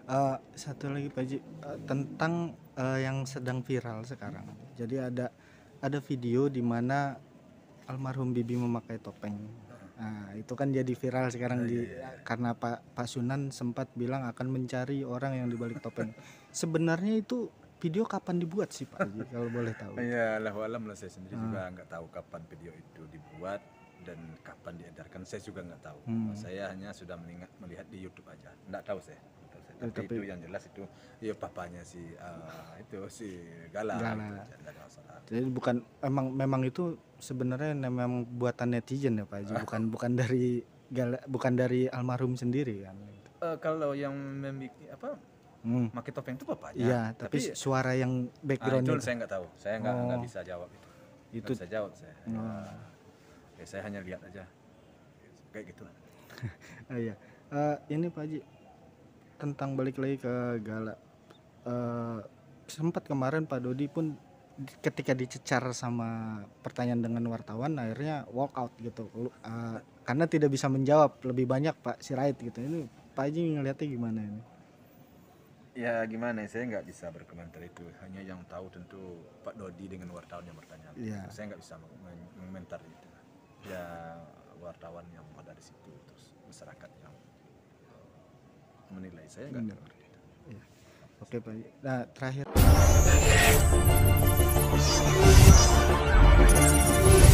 Satu lagi Pak Ji, tentang yang sedang viral sekarang. Jadi ada video di mana almarhum Bibi memakai topeng. Nah, itu kan jadi viral sekarang karena Pak Sunan sempat bilang akan mencari orang yang dibalik topeng. Sebenarnya itu video kapan dibuat sih Pak Ji, kalau boleh tahu? Ya, Allahu alam lah, saya sendiri juga nggak tahu kapan video itu dibuat dan kapan diedarkan, saya juga nggak tahu. Saya hanya sudah melihat di YouTube aja, nggak tahu saya. Tapi itu yang jelas itu ya papanya itu si Gala. Jadi memang itu sebenarnya memang buatan netizen ya Pak Haji, bukan dari bukan dari almarhum sendiri kan. Kalau yang pakai topeng itu bapaknya. Iya, tapi suara yang background itu saya nggak tahu. Saya nggak bisa jawab itu. Itu bisa jawab saya. Saya hanya lihat aja. Kayak gitu. Iya. Ini Pak Haji, tentang balik lagi ke Gala. Sempat kemarin Pak Dodi pun ketika dicecar sama pertanyaan dengan wartawan akhirnya walk out gitu, karena tidak bisa menjawab lebih banyak Pak Sirait gitu. Ini Pak Haji ngeliatnya gimana ini? Ya gimana, saya nggak bisa berkomentar itu. Hanya yang tahu tentu Pak Dodi dengan wartawan yang bertanya. Ya. Saya nggak bisa mengomentar itu. Ya wartawan yang ada di situ, terus masyarakat yang menilai, saya nggak ngerti itu. Ya. Oke Pak. Nah terakhir